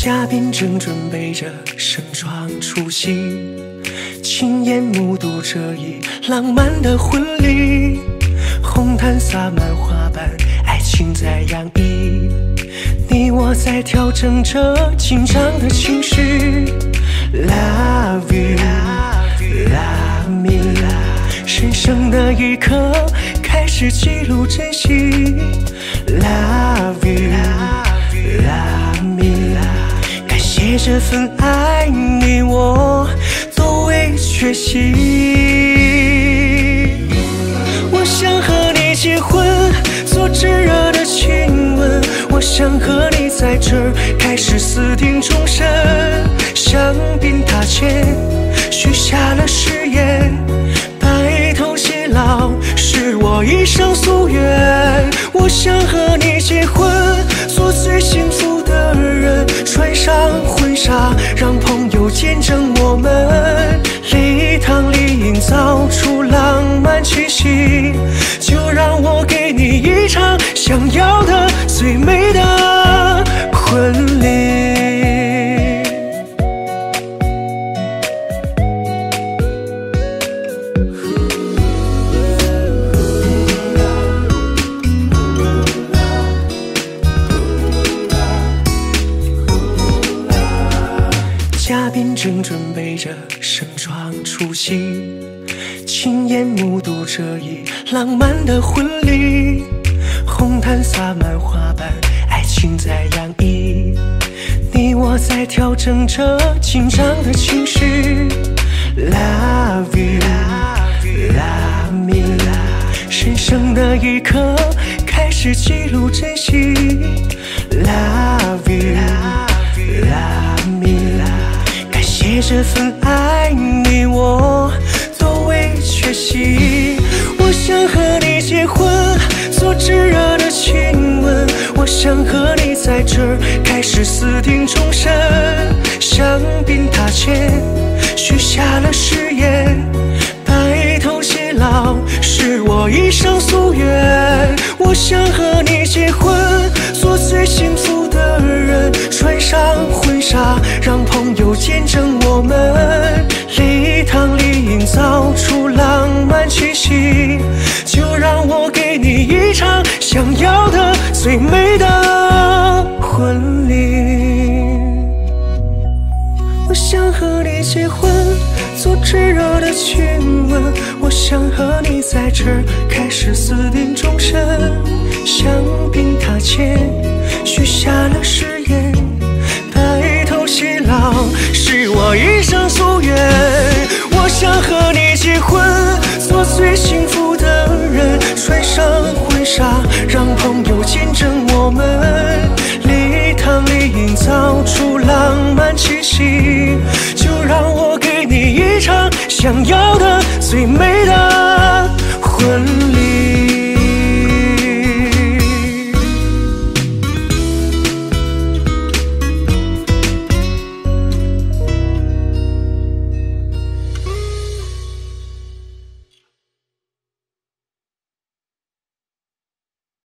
嘉宾正准备着盛装出席，亲眼目睹这一浪漫的婚礼。红毯洒满花瓣，爱情在洋溢，你我在调整着紧张的情绪。Love you, love me， 神圣的一刻开始记录珍惜。Love you, love me， 感谢这份爱，你我都未缺席。我想和你结婚，做炙热的亲吻。我想和你在这儿开始私定终身。香槟塔前许下了誓言，白头偕老是我一生夙愿。我想和你结婚，做最幸福的人，穿上婚纱，让朋友见证我们礼堂里营造出浪漫气息。就让我给你一场想要的最美的婚礼。嘉宾正准备着盛装出席，亲眼目睹这一浪漫的婚礼。红毯洒满花瓣，爱情在洋溢，你我在调整着紧张的情绪。Love you, love me， 神圣的一刻开始记录珍惜。Love you, love me， 感谢这份爱，你我都未缺席。我想和你结婚，做炙热的亲吻。我想和你在这儿开始私定终身。香槟塔前许下了誓言，白头偕老是我一生夙愿。我想和你结婚，做最幸福的人，穿上婚纱，让朋友见证我们礼堂里营造出浪漫气息。就让我给你一场想要的最美的婚礼。我想和你结婚，做炙热的亲吻。我想和你在这儿开始私定终身。香槟塔前许下了誓言，白头偕老是我一生夙愿。我想和你结婚，做最幸福的人，穿上婚纱，让朋友见证